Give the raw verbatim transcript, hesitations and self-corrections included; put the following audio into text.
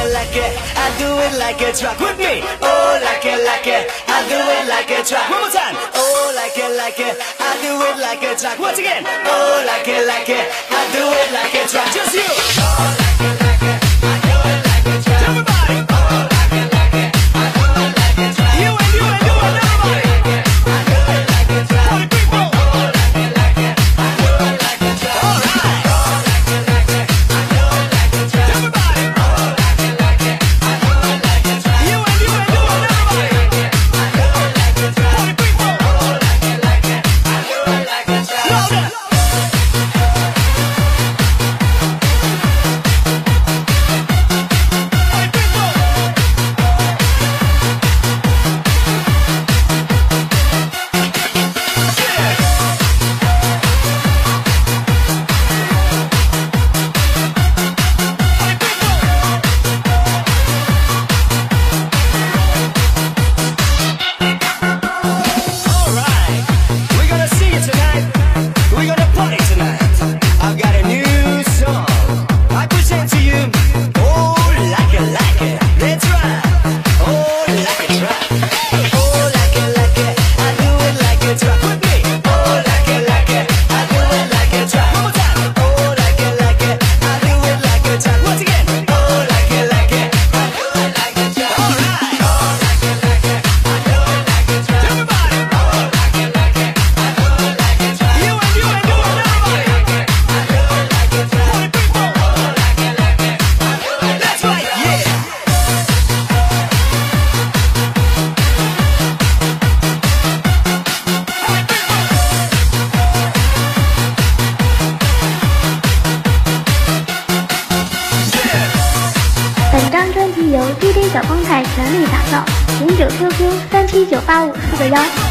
it, like it, I do it like a track with me. Oh, like it, like it, I do it like a track. One more time. Oh, like it, like it, I do it like a track. Once again. Oh, like it, like it, I do it like a track. Just you. Oh, like it, like it, I do it like a track. Everybody. Oh, like it, like it, I do it like a track. You and you and you and everybody. I do it like a track. For the people. Oh, like it, like it, I do it like a track. All right. Oh, like it, like it, I do it like a track. Everybody. Oh, like it, like it, I do it like a track. You and you and you and everybody. I do it like a track. For the people. Oh, like it, like it, I do it like a track. Louder. 由 D J 小光台全力打造，请九 Q Q 三七九八五四个幺。